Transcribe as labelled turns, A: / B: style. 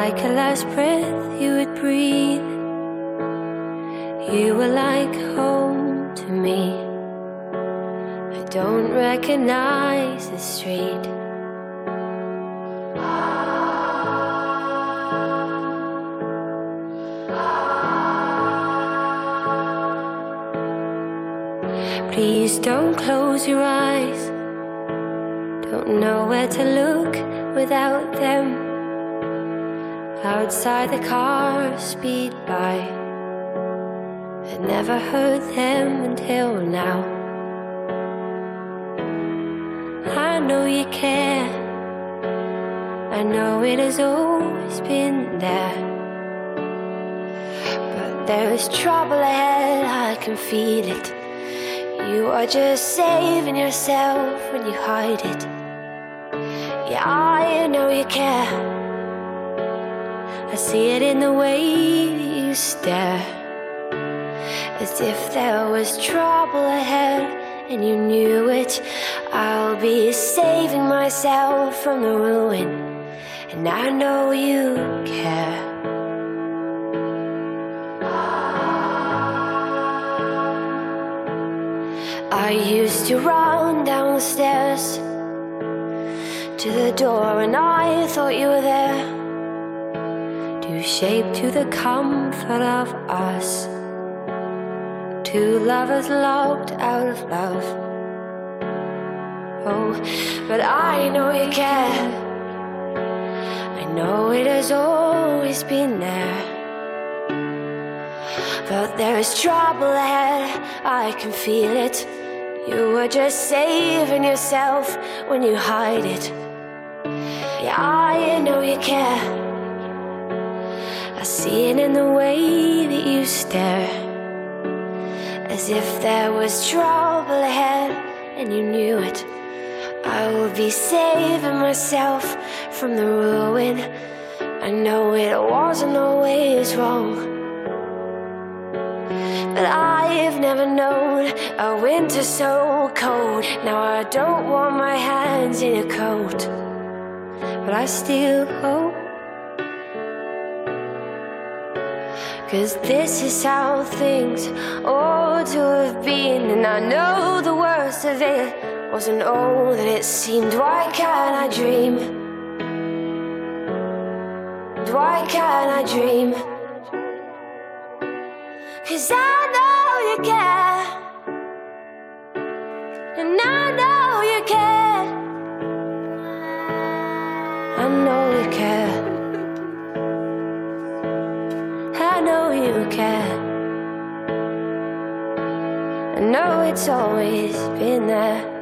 A: like a last breath you would breathe. You were like home to me. I don't recognize the street. Please don't close your eyes. Don't know where to look without them. Outside the cars speed by. I'd never heard them until now. I know you care. I know it has always been there. But there is trouble ahead, I can feel it. You are just saving yourself when you hide it. Yeah, I know you care. I see it in the way you stare. As if there was trouble ahead and you knew it. I'll be saving myself from the ruin, and I know you care. I used to run downstairs to the door and I thought you were there, to shape to the comfort of us, two lovers locked out of love. Oh, but I know you care. I know it has always been there. But there is trouble ahead, I can feel it. You are just saving yourself when you hide it. Yeah, I know you care. I see it in the way that you stare. As if there was trouble ahead and you knew it. I will be saving myself from the ruin. I know it wasn't always wrong. But I've never known a winter so cold. Now I don't want my hands in a coat, but I still hope. 'Cause this is how things ought to have been. And I know the worst of it wasn't all that it seemed. Why can't I dream? Why can't I dream? 'Cause I know you care. And I know you care. I know you care. I know you care. I know it's always been there.